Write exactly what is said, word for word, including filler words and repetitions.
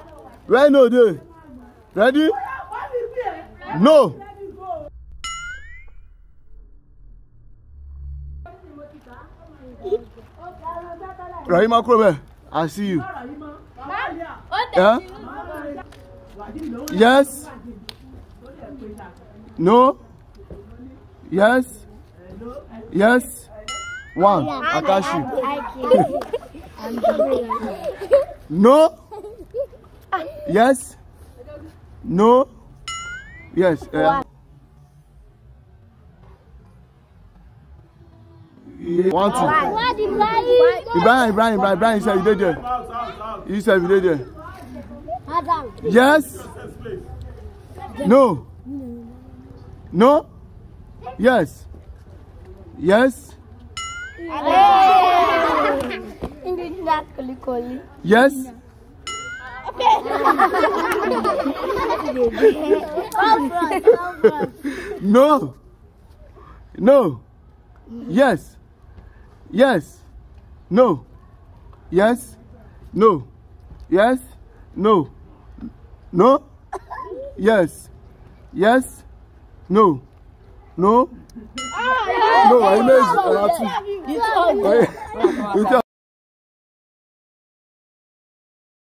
Where no there? Ready? No. Rahima Krome, I see you. Yeah? Yes. No. Yes. Yes. One. Akashi. No. Yes. No. Yes. Uh, one, two. Ibrahim, Ibrahim, Ibrahim, Ibrahim, you said you did there. You said you did there. Yes. No. No. Yes. Yes. Yes. No. No. Yes. Yes. No. Yes. No. Yes. No. No. Yes. Yes. No. No. No. I made it.